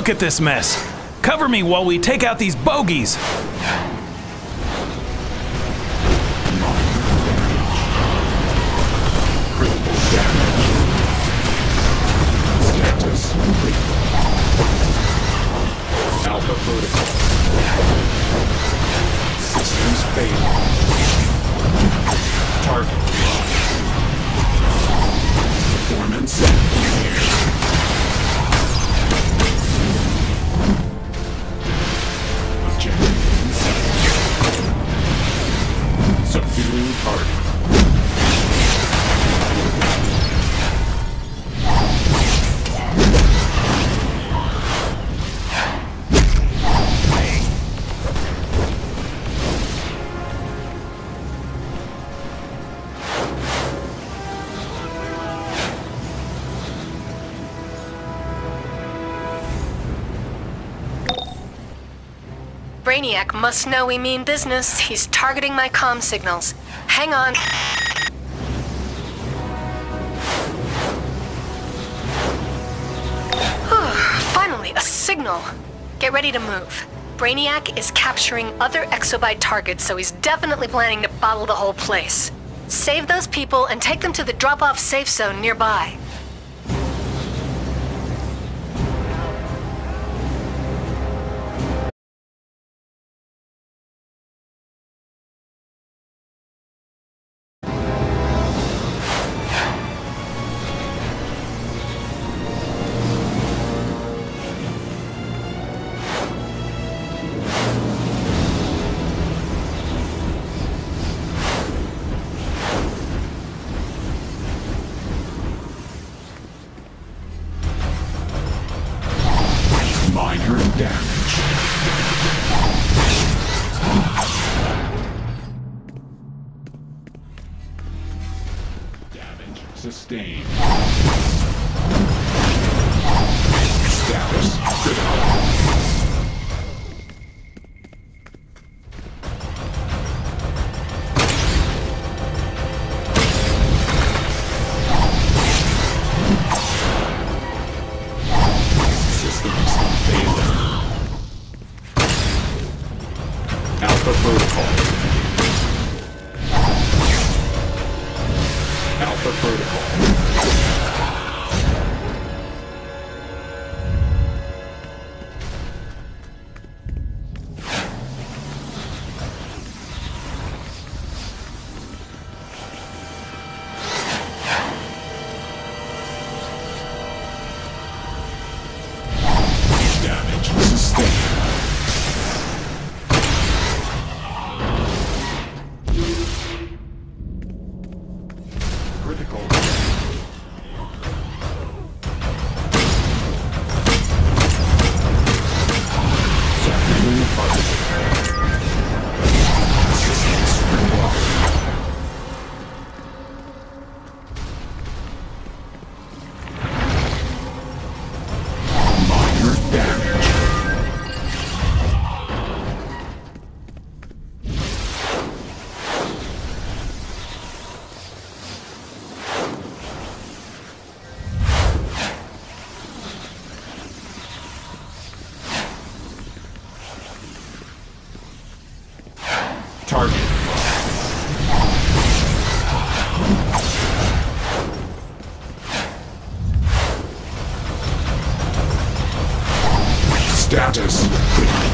Look at this mess. Cover me while we take out these bogeys. Alpha protocol. Systems failing. Target locked. Performance set. Objective in sight. Subduing target. Brainiac must know we mean business. He's targeting my comm signals. Hang on. Finally, a signal. Get ready to move. Brainiac is capturing other exobyte targets, so he's definitely planning to bottle the whole place. Save those people and take them to the drop-off safe zone nearby. Minor damage. Damage sustained. Status critical. Alpha protocol. Alpha protocol. Damage sustained. Critical. Subduing target. Systems relocked. Minor damage. Target. Status critical.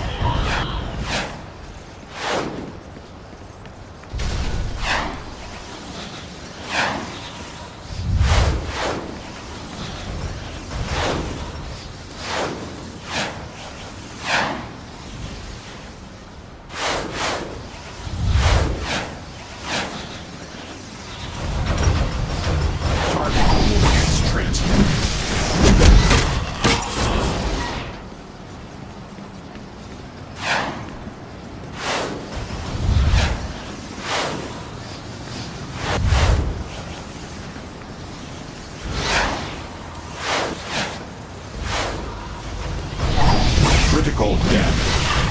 Target coordinates transmitted. Critical damage.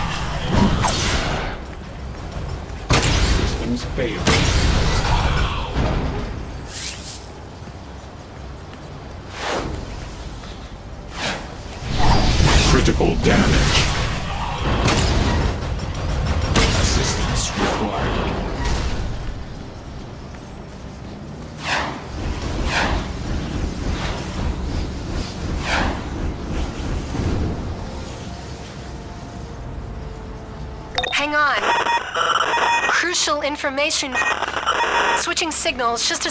Systems failing. Critical damage. Assistance required. Hang on. Crucial information. Switching signals just a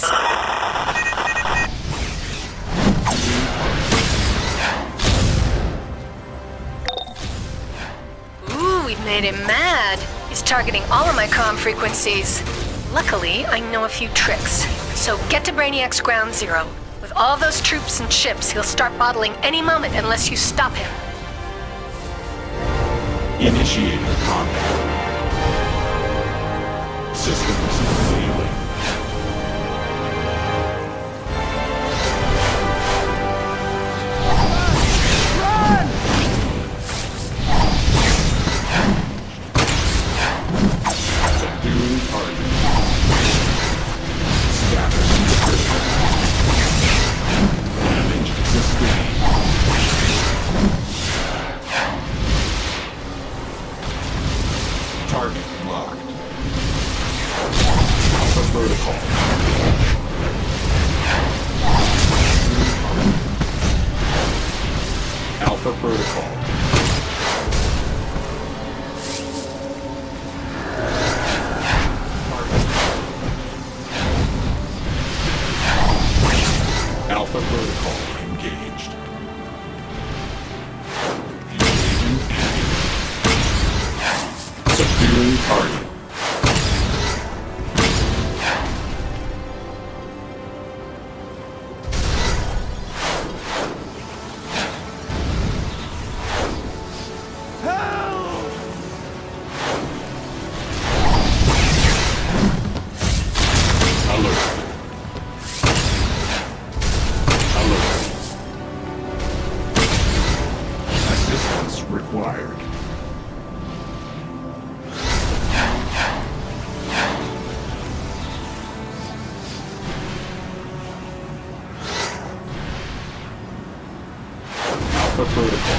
Ooh, we've made him mad. He's targeting all of my comm frequencies. Luckily, I know a few tricks. So get to Brainiac's ground zero. With all those troops and ships, he'll start bottling any moment unless you stop him. Initiating combat. Systems failing. Subduing target. Status critical. Damage sustained. Target locked. Alpha protocol. Alpha protocol. Alpha protocol engaged. Engaging enemy. Subduing target. Alert. Alert. Assistance required. Alpha protocol.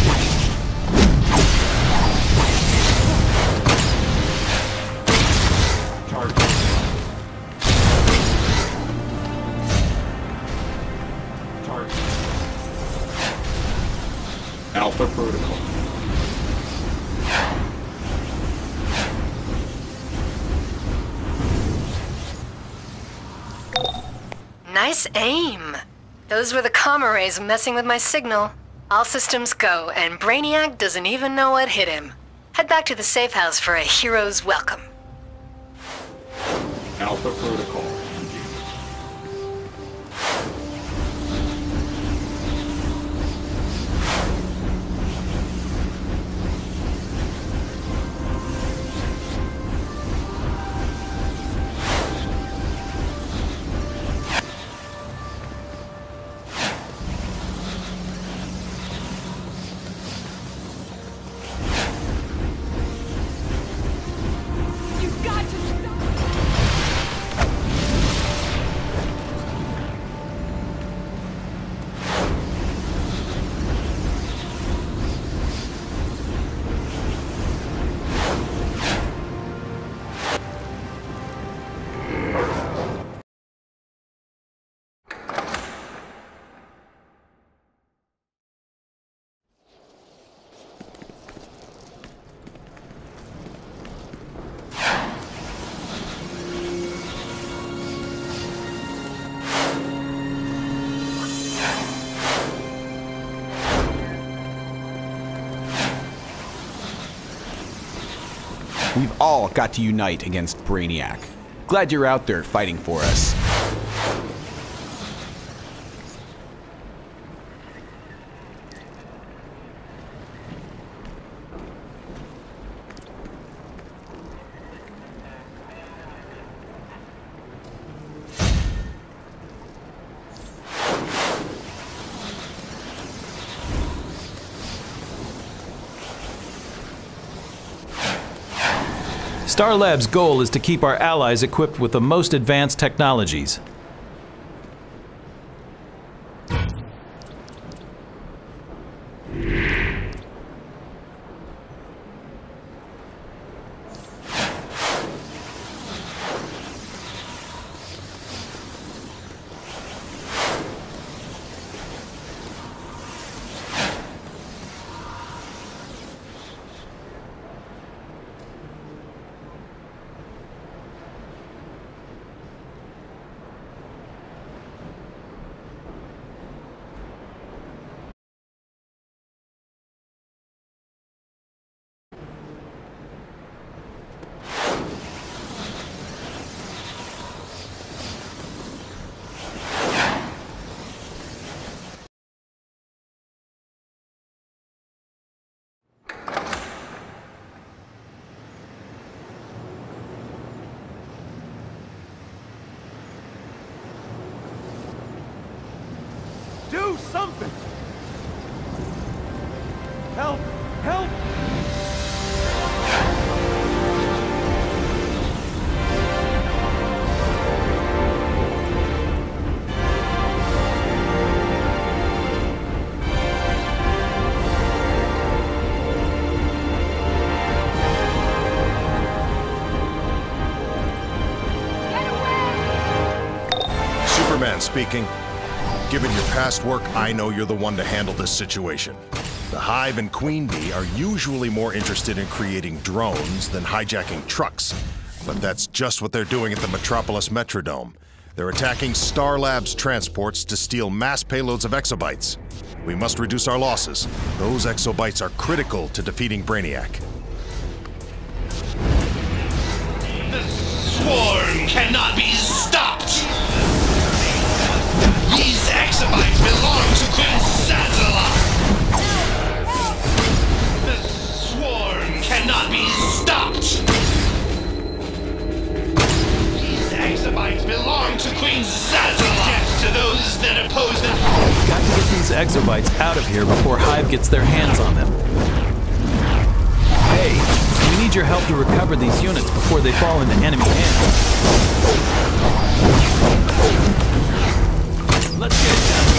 Target. Target. Alpha protocol. Nice aim. Those were the comm arrays messing with my signal. All systems go, and Brainiac doesn't even know what hit him. Head back to the safe house for a hero's welcome. Alpha protocol engaged. You've got to stop! We've all got to unite against Brainiac. Glad you're out there fighting for us. Star Labs' goal is to keep our allies equipped with the most advanced technologies. something! Help! Help! Superman speaking. Given your past work, I know you're the one to handle this situation. The Hive and Queen Bee are usually more interested in creating drones than hijacking trucks. But that's just what they're doing at the Metropolis Metrodome. They're attacking Star Labs transports to steal mass payloads of exobytes. We must reduce our losses. Those exobytes are critical to defeating Brainiac. The swarm cannot be stopped! These exobytes belong to Queen Zazzala! The swarm cannot be stopped! These exobytes belong to Queen Zazzala! Death to those that oppose them! We've got to get these exobytes out of here before Hive gets their hands on them. Hey, we need your help to recover these units before they fall into enemy hands. Let's get it done.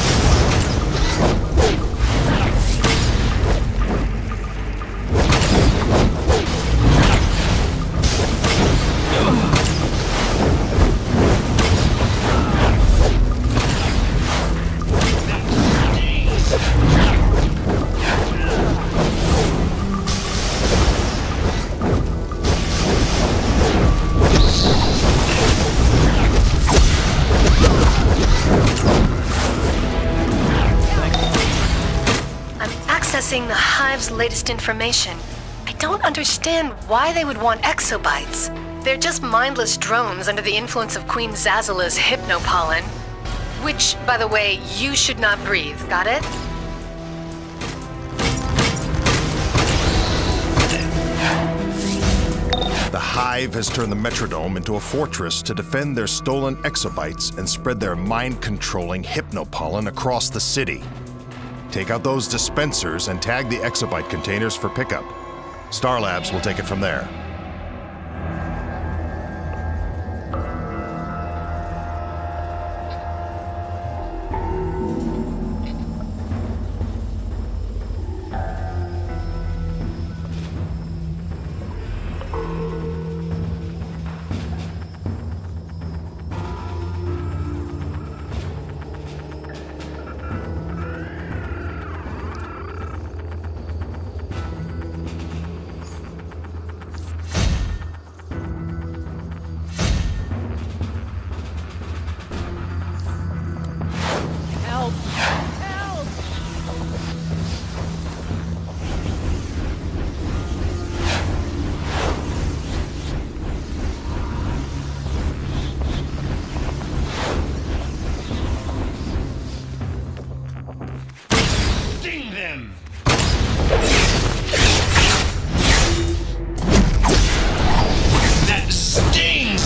Accessing the Hive's latest information. I don't understand why they would want exobytes. They're just mindless drones under the influence of Queen Zazzala's hypnopollen. Which, by the way, you should not breathe, got it? The Hive has turned the Metrodome into a fortress to defend their stolen exobytes and spread their mind-controlling hypnopollen across the city. Take out those dispensers and tag the exobyte containers for pickup. Star Labs will take it from there. Sting them! That stings!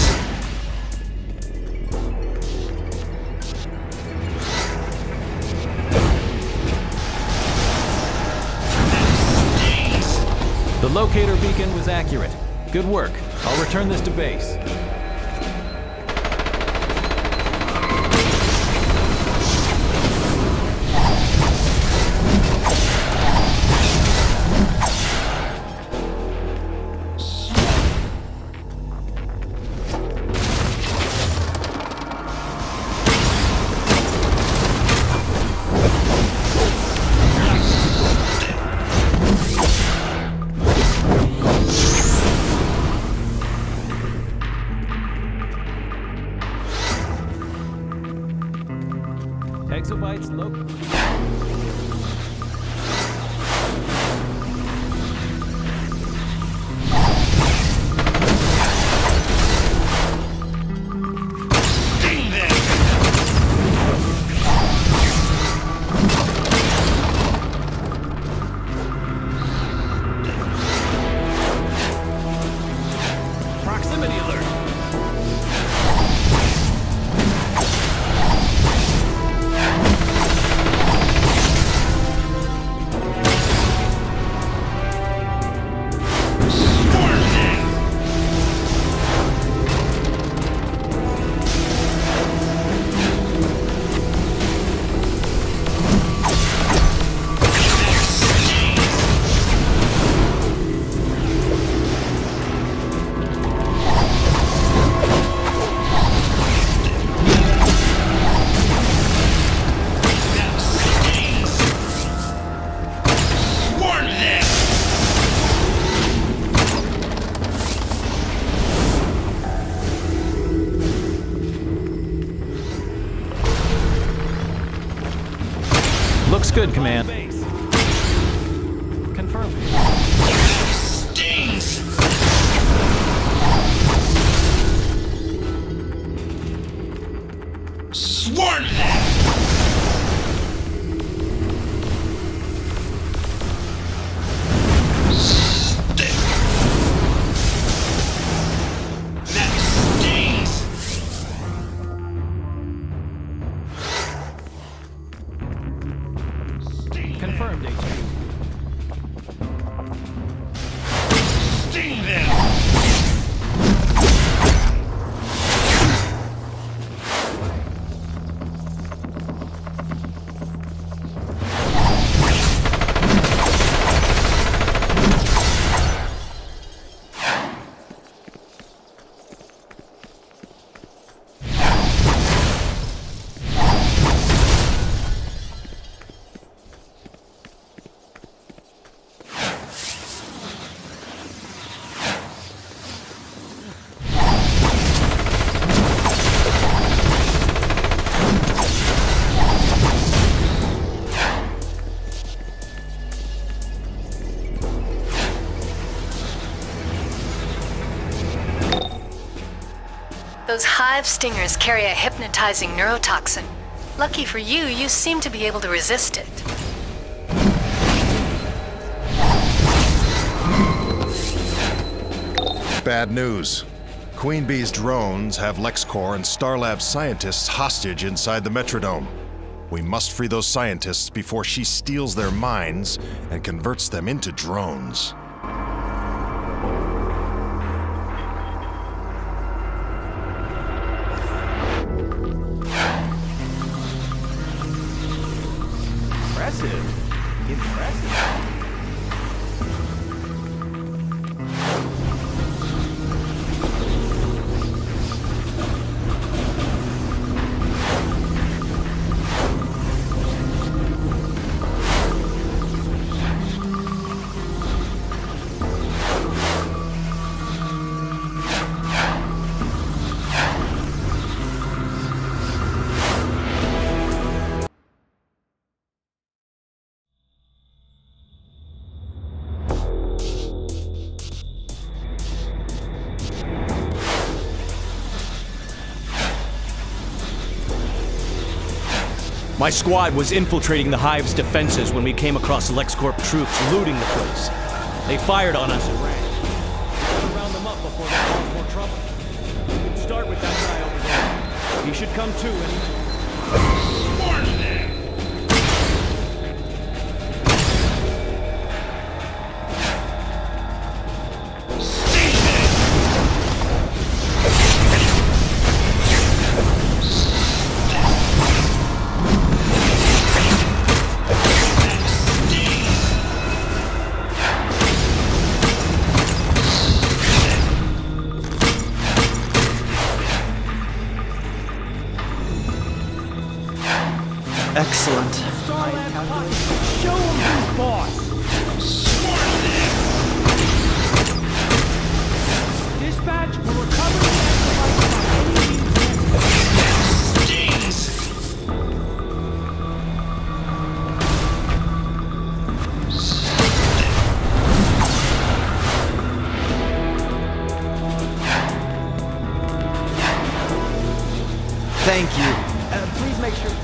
The locator beacon was accurate. Good work. I'll return this to base. Command. Confirmed. Stings! Sworn to that! Confirmed, HQ. Sting them! Those hive stingers carry a hypnotizing neurotoxin. Lucky for you, you seem to be able to resist it. Bad news. Queen Bee's drones have LexCorp and Starlab scientists hostage inside the Metrodome. We must free those scientists before she steals their minds and converts them into drones. Impressive. My squad was infiltrating the Hive's defenses when we came across LexCorp troops looting the place. They fired on us and ran. We gotta round them up before they cause more trouble. We can start with that guy over there. He should come too any... Sworn to them! Excellent. Show him who's boss! Dispatch will recover the exobytes by any means. Stings! Thank you. Please make sure...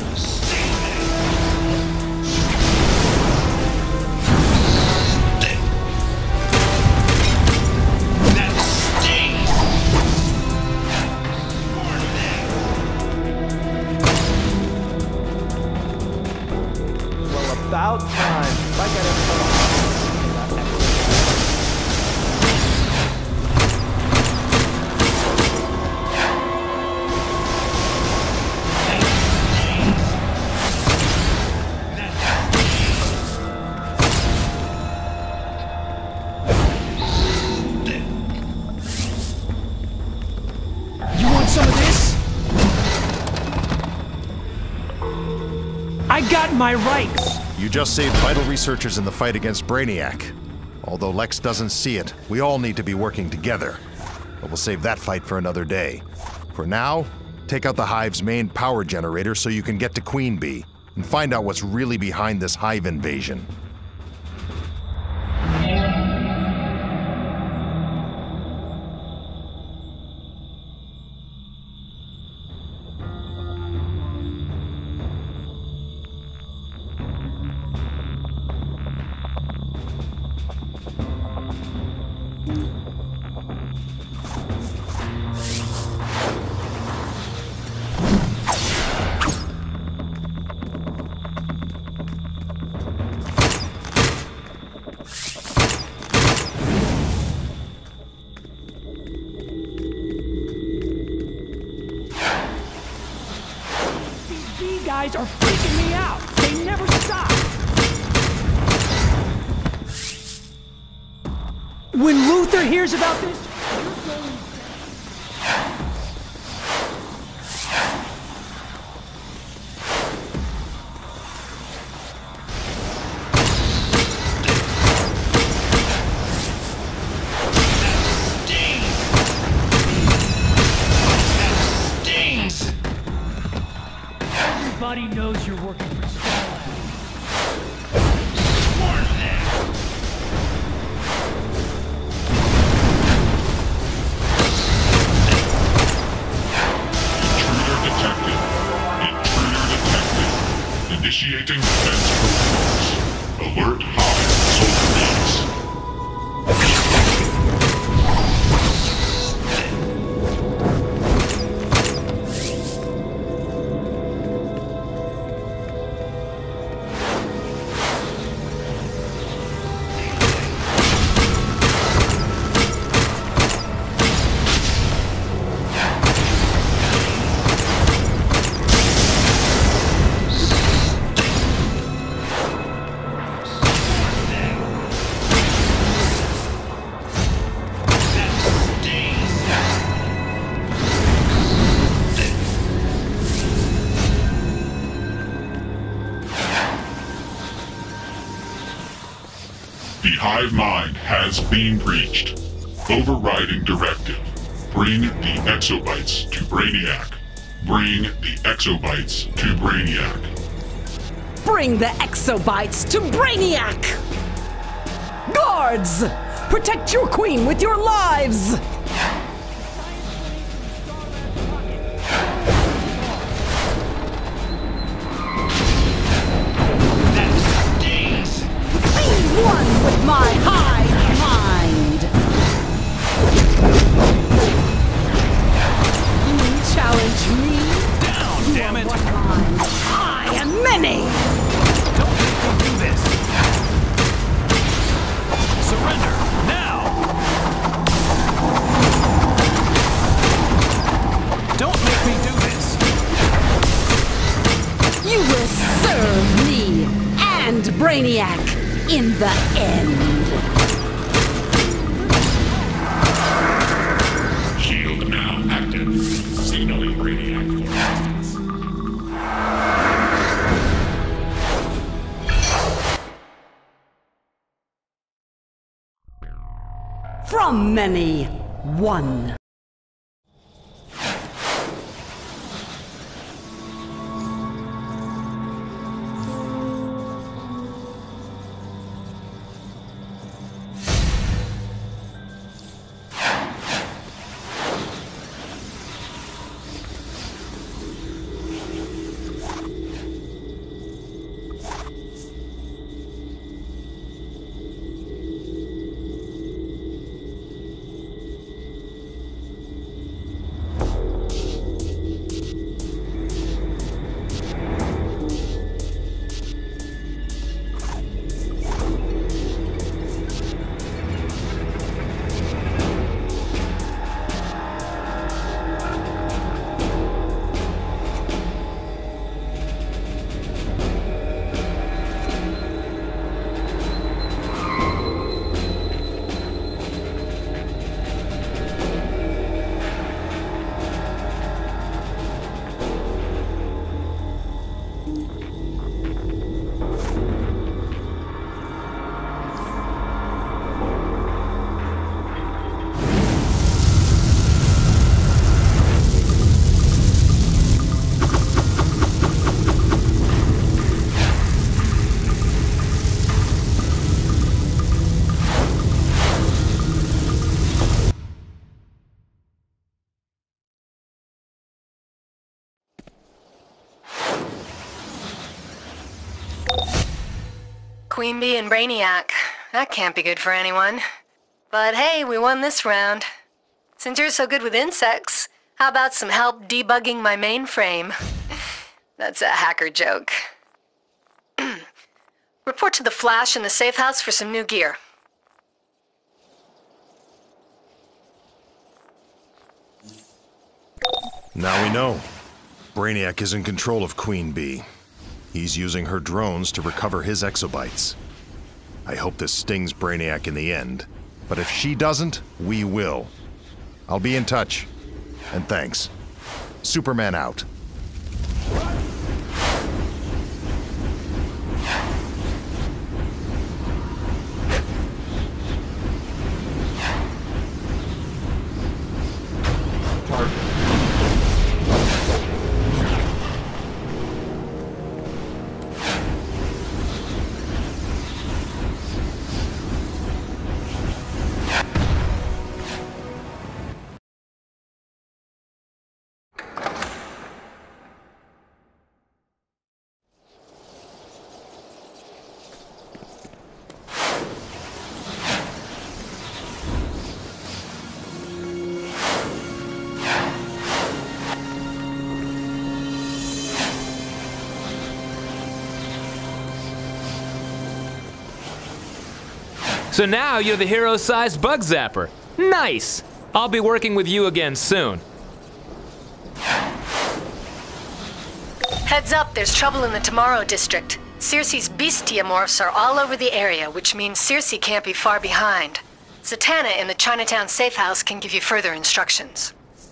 About time. If I got You want some of this? I got my rights! You just saved vital researchers in the fight against Brainiac. Although Lex doesn't see it, we all need to be working together. But we'll save that fight for another day. For now, take out the Hive's main power generator so you can get to Queen Bee. and find out what's really behind this hive invasion. Guys are freaking me out. They never stop. When Luther hears about this, everybody knows you're working for Starlab. Warn them! Intruder detected. Intruder detected. Initiating defense protocols. Alert Hive soldier beams. The Hive Mind has been breached. Overriding directive. Bring the exobytes to Brainiac. Bring the exobytes to Brainiac. Bring the exobytes to Brainiac! Guards! Protect your queen with your lives! One with my hive mind! You challenge me? Down, damn it! I am many! Don't make me do this! Surrender, now! Don't make me do this! You will serve me and Brainiac in the end. Shield now active. Signaling Brainiac for From many, one. Queen Bee and Brainiac. That can't be good for anyone. But hey, we won this round. Since you're so good with insects, how about some help debugging my mainframe? That's a hacker joke. Report to the Flash in the safe house for some new gear. Now we know. Brainiac is in control of Queen Bee. He's using her drones to recover his exobytes. I hope this stings Brainiac in the end, but if she doesn't, we will. I'll be in touch. And thanks. Superman out. So now you're the hero-sized bug zapper. Nice! I'll be working with you again soon. Heads up, there's trouble in the Tomorrow District. Circe's bestiamorphs are all over the area, which means Circe can't be far behind. Zatanna in the Chinatown safe house can give you further instructions.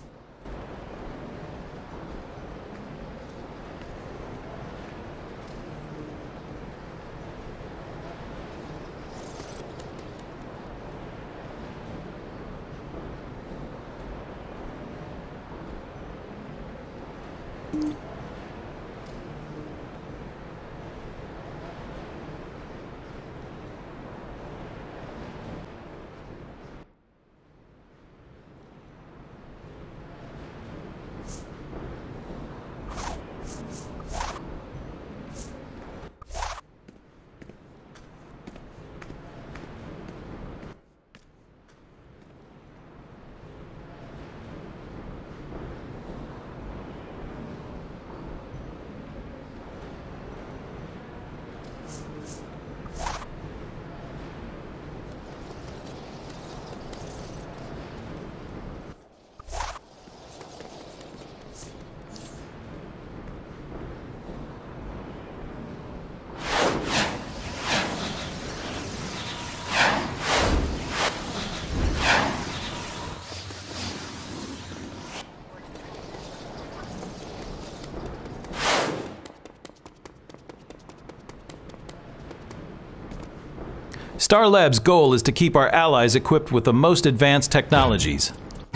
Star Labs' goal is to keep our allies equipped with the most advanced technologies.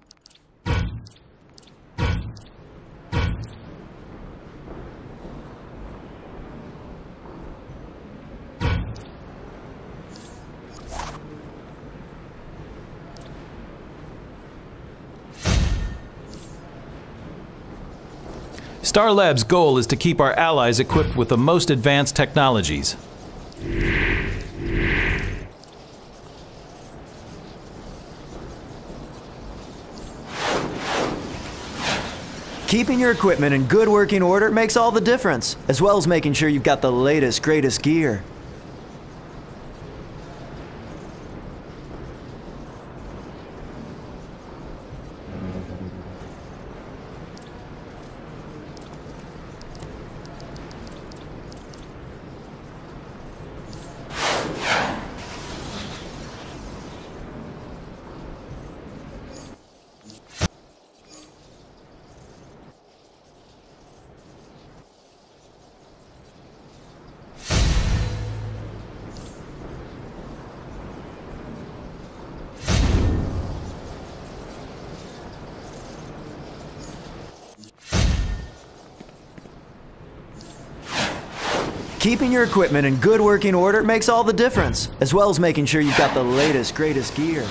Star Labs' goal is to keep our allies equipped with the most advanced technologies. Keeping your equipment in good working order makes all the difference, as well as making sure you've got the latest, greatest gear. Keeping your equipment in good working order makes all the difference, as well as making sure you've got the latest, greatest gear.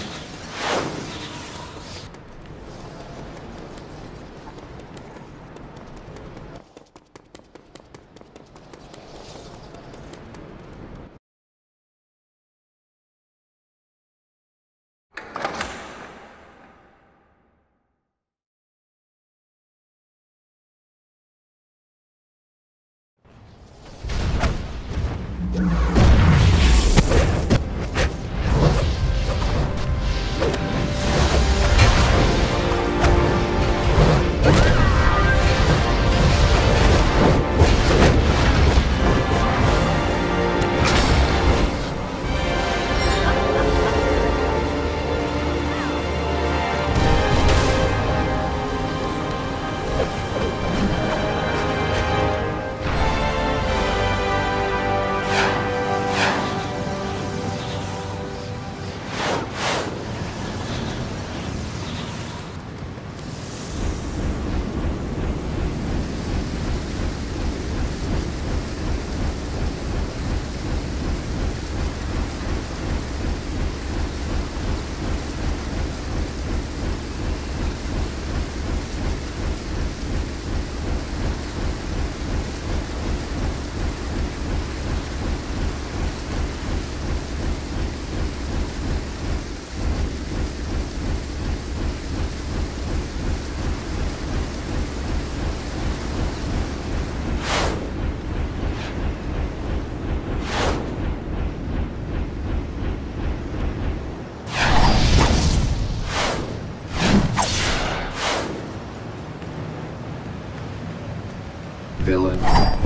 villain.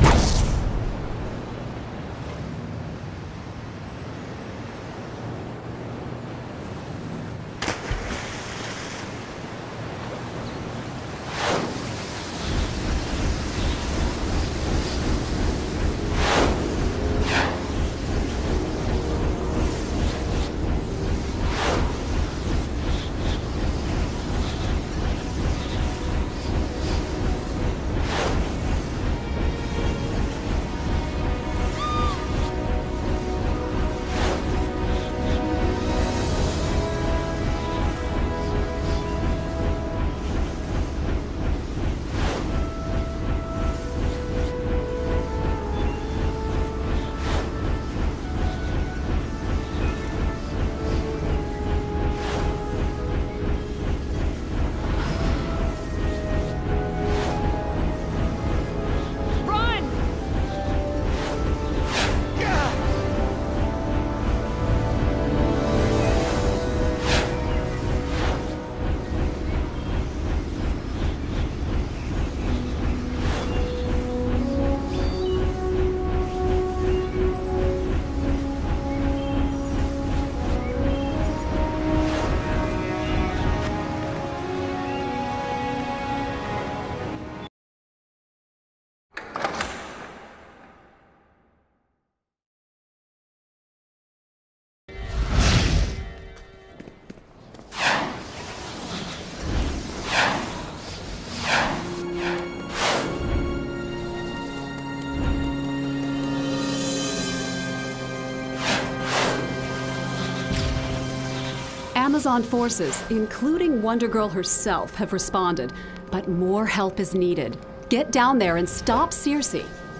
Amazon forces, including Wonder Girl herself, have responded, but more help is needed. Get down there and stop Circe.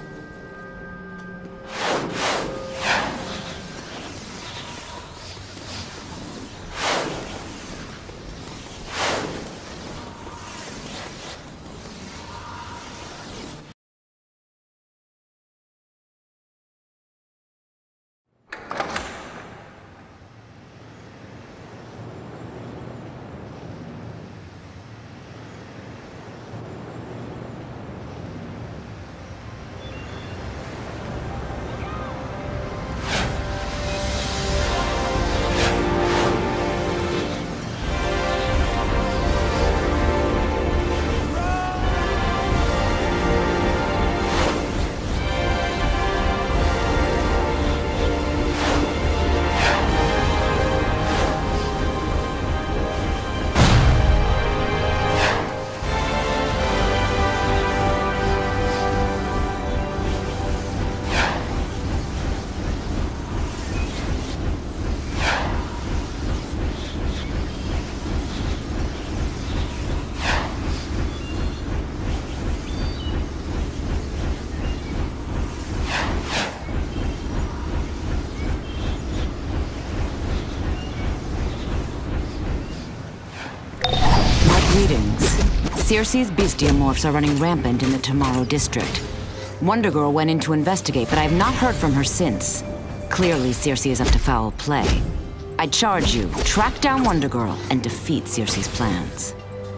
Greetings. Circe's bestiomorphs are running rampant in the Tomorrow district. Wonder Girl went in to investigate, but I have not heard from her since. Clearly, Circe is up to foul play. I charge you, track down Wonder Girl and defeat Circe's plans.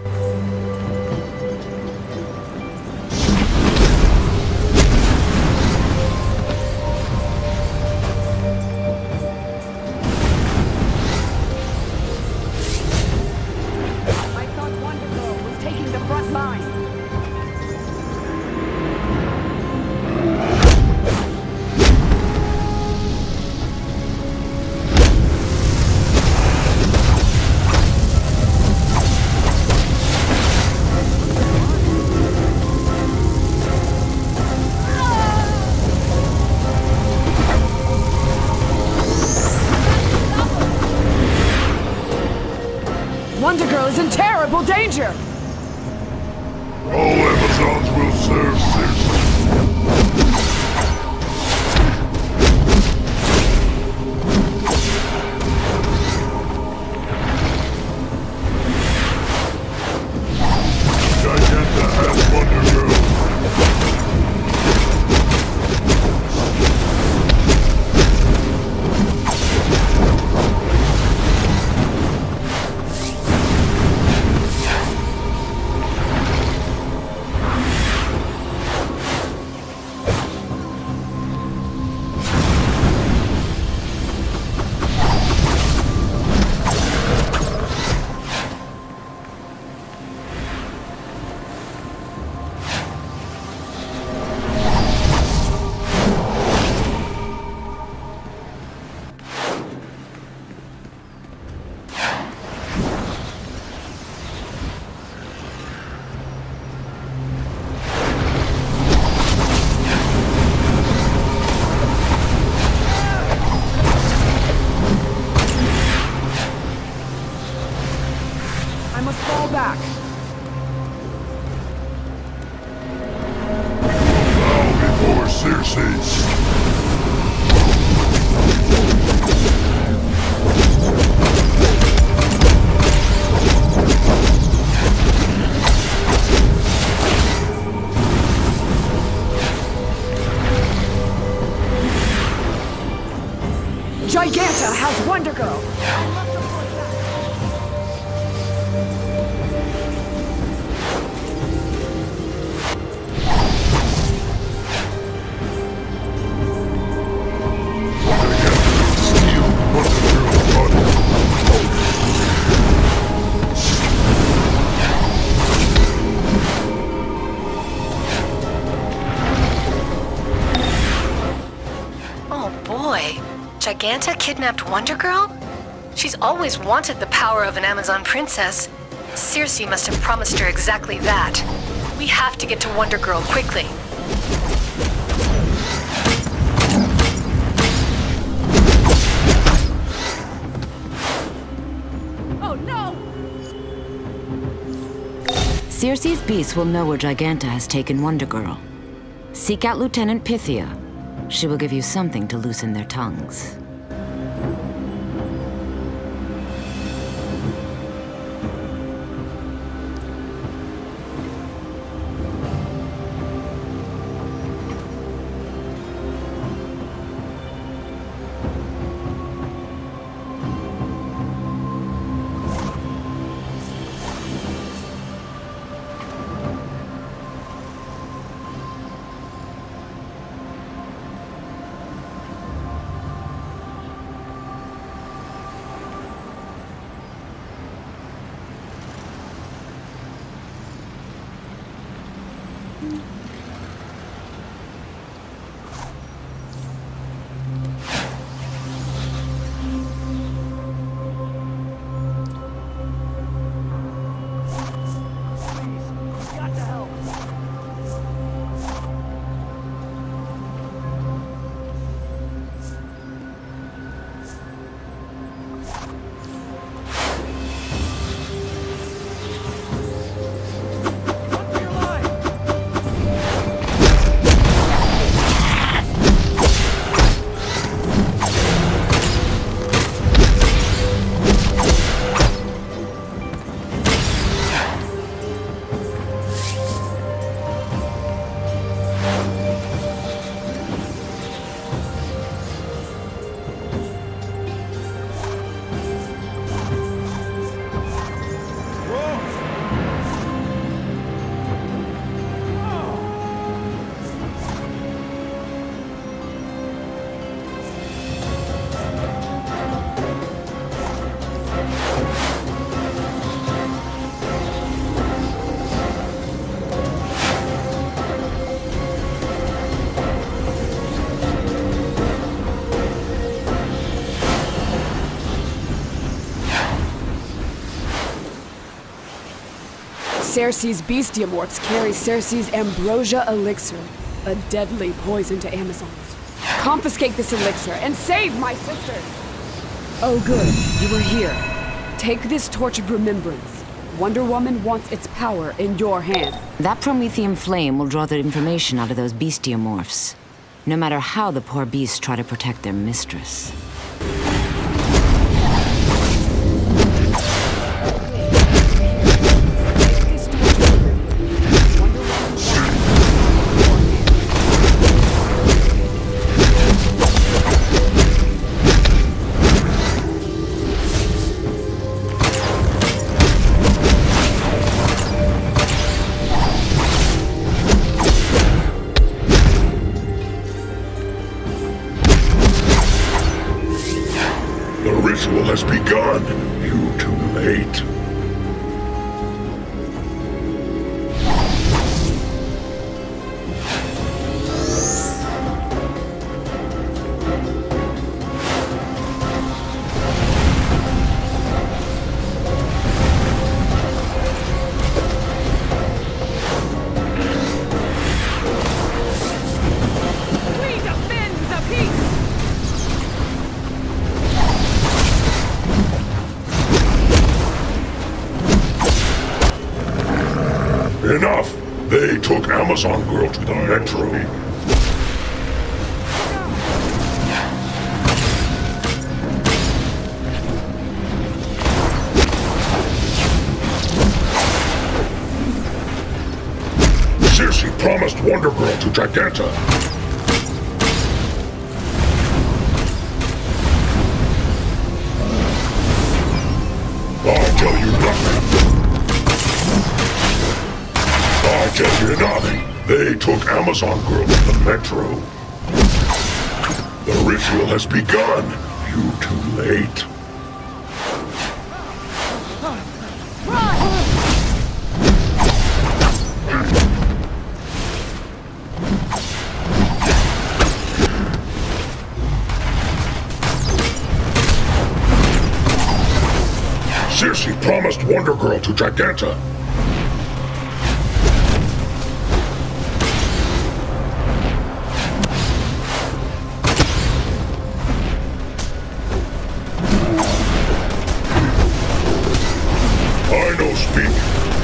Wonder Girl is in terrible danger! All Amazons will serve Circe. Giganta has Wonder Girl. Fall back. Bow before Circe. Giganta has Wonder Girl. Giganta kidnapped Wonder Girl? She's always wanted the power of an Amazon princess. Circe must have promised her exactly that. We have to get to Wonder Girl quickly. Oh no! Circe's beasts will know where Giganta has taken Wonder Girl. Seek out Lieutenant Pythia. She will give you something to loosen their tongues. Circe's bestiamorphs carry Circe's ambrosia elixir, a deadly poison to Amazons. Confiscate this elixir and save my sister! Oh good, you were here. Take this torch of remembrance. Wonder Woman wants its power in your hand. That Promethean flame will draw the information out of those bestiamorphs. No matter how the poor beasts try to protect their mistress. Has begun. You too late. They took Amazon Girl to the Metro. Circe promised Wonder Girl to Giganta. I tell you nothing. I tell you nothing. They took Amazon Girl to the Metro. The ritual has begun. You too late. Circe promised Wonder Girl to Giganta. I know speak.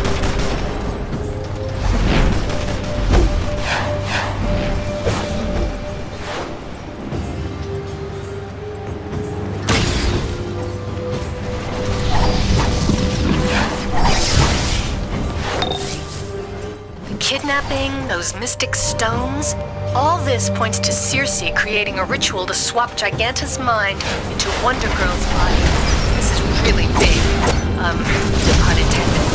Kidnapping, those mystic stones, all this points to Circe creating a ritual to swap Giganta's mind into Wonder Girl's body. This is really big. Pun intended.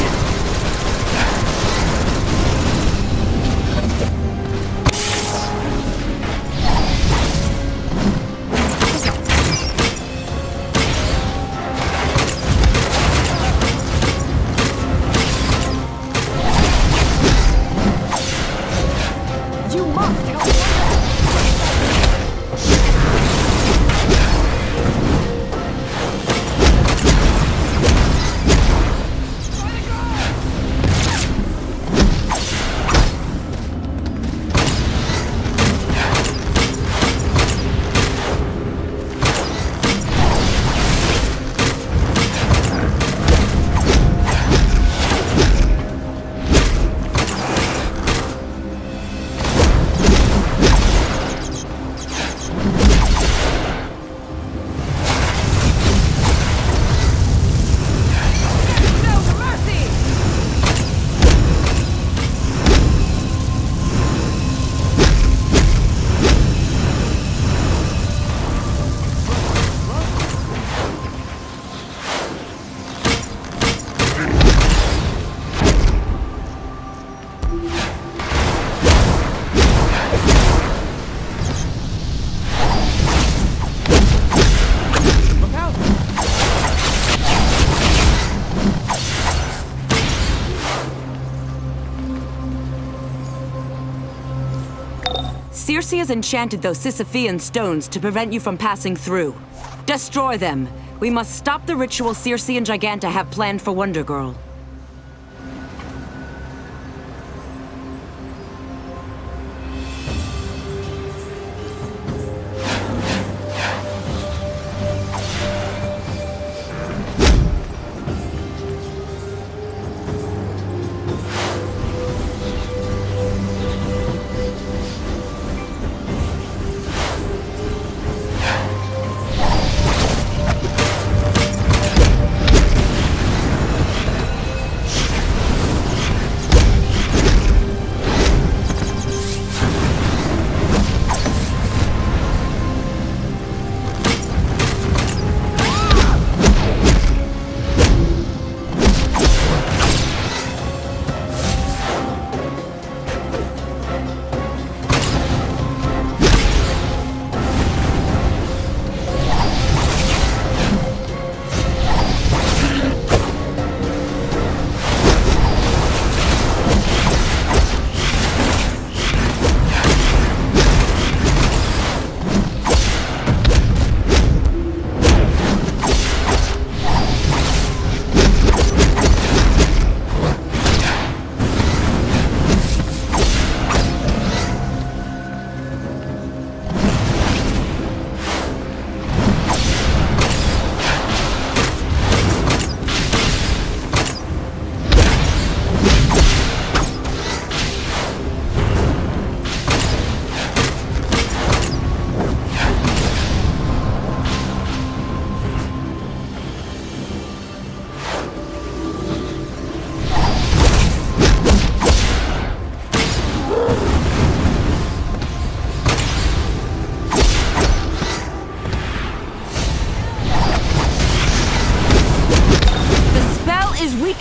Circe has enchanted those Sisyphean stones to prevent you from passing through. Destroy them. We must stop the ritual Circe and Giganta have planned for Wonder Girl.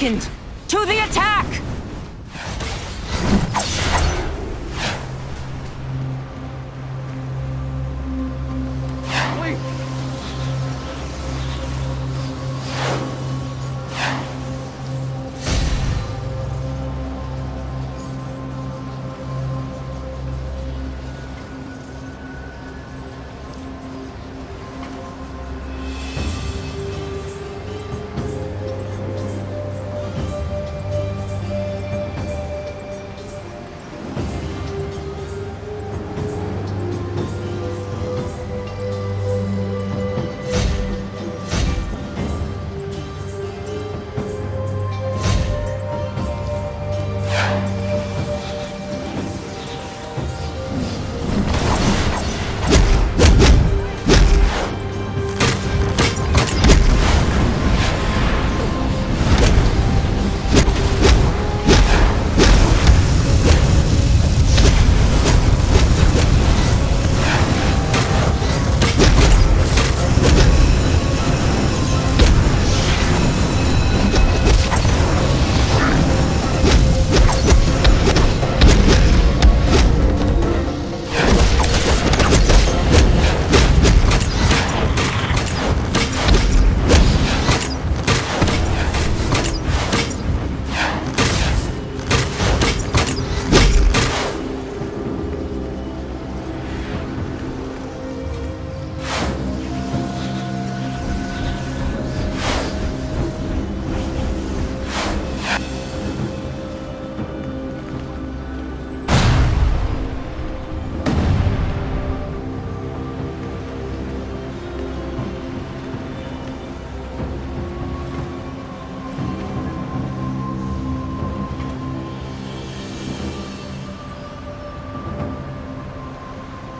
awakened. To the attack!